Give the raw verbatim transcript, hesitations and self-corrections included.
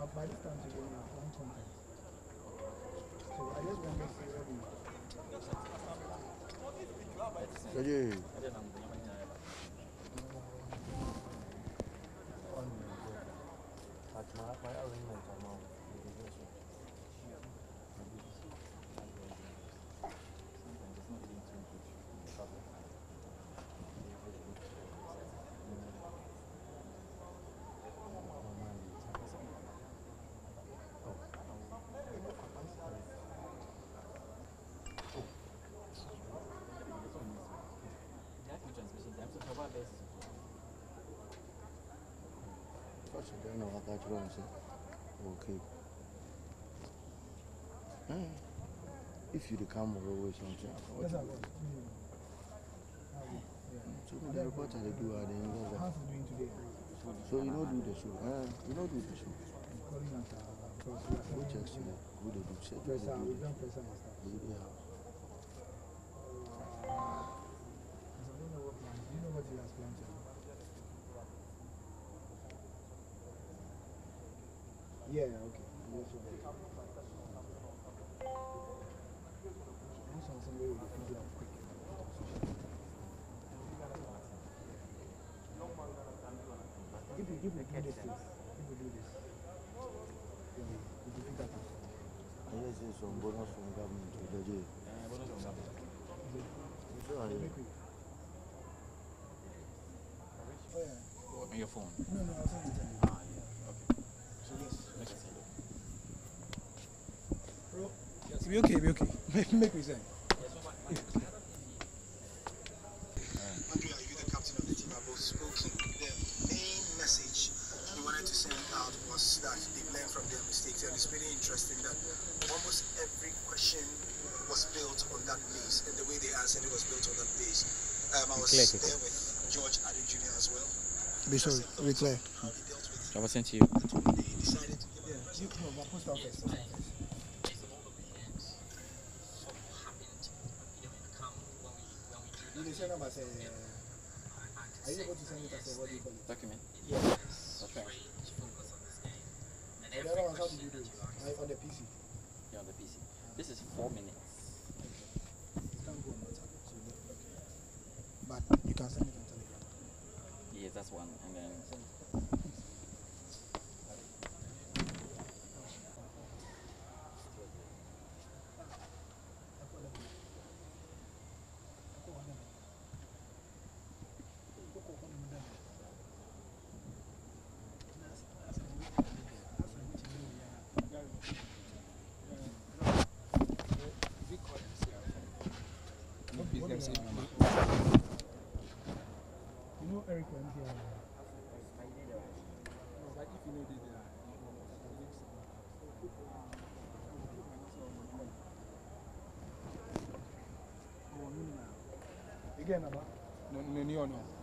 But by this time today, we have one content. So I just want to say what we. Ready? No, I got you okay. Mm. If you come over something, Yes, I will. So the reporter they do are then you How's it doing today? So you know do the show. Uh, you know do the show. Calling at uh, Who checks you? Who they do? Check press out, we've done press out and stuff. Yeah. I don't know what plans. Do you know what he has planned to do? Yeah, okay. Yes, sir. This one somebody will figure out quick. If you, if you do this, if you do this, then you will figure out. Yes, yes, some bonus from government to the jail. Bonus from government. Sure, yeah. Oh, yeah. On your phone? No, no, I'll send it to you. Ah, yeah. Okay. So, yes. Make us send it. Bro, yes. Be okay, be okay. Make, make me send. Andrea, you the captain of the team, have both spoken. The main message we wanted to send out was that they've learned from their mistakes, and it's really interesting that almost every question was built on that base, and the way they answered it was built on that base. Um, I was Clear, there with George Addy Junior as well. Be sorry, be clear. How he dealt with I was sent to you. the when they decided to give yeah, you know, but post office. You can send them as a. Are you able to send it as a what do you call it? Document? Yeah. Okay. And the other ones, how did you do it? Like on the P C? Yeah, on the P C. This is four minutes. It can't go on WhatsApp. So you okay. But you can send it on Telegram. Yes, that's one. And then. You know Eric went here. No, but if you know the again, about no, no, no, no.